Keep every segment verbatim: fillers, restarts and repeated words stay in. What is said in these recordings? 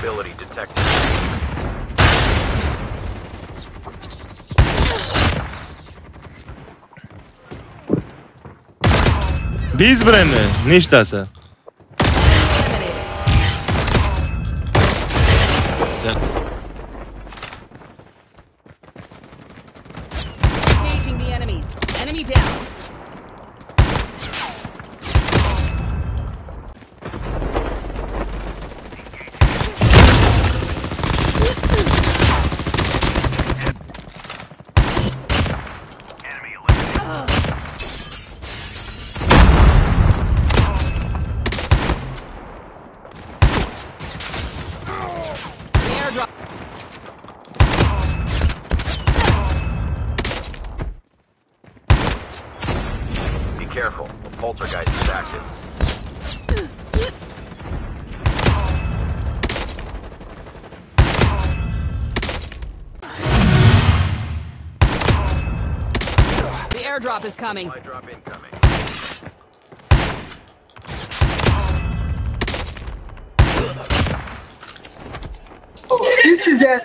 Vulnerability detected. Biz birini nechtasi? Engaging the enemies. Enemy down. Be careful, the poltergeist is active. The airdrop is coming. Supply drop incoming. Oh, this is that.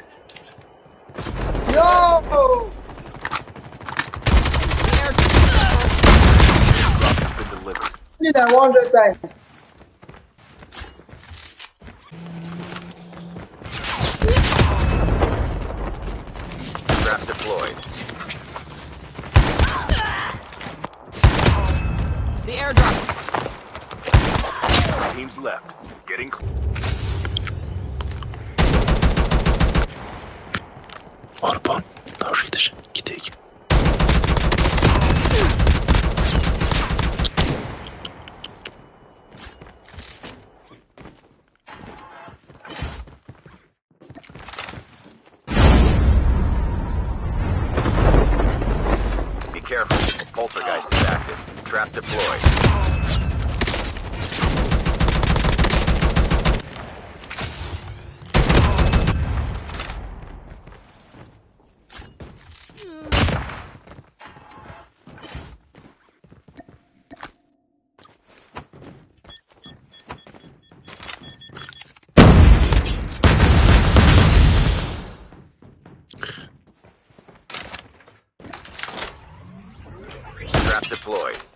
Yo! Drop has been delivered. Did that one hundred times. Trap deployed. The airdrop. Teams left. Getting close. Arpon, tavşidir. Gideyim. Be careful, the poltergeist is active. Trap deployed. Trap deployed.